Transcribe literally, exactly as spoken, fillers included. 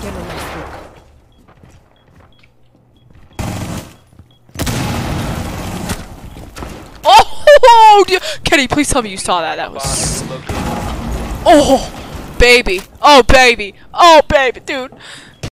Oh, dear. Kenny, please tell me you saw that. That was. Oh, baby. Oh, baby. Oh, baby, dude.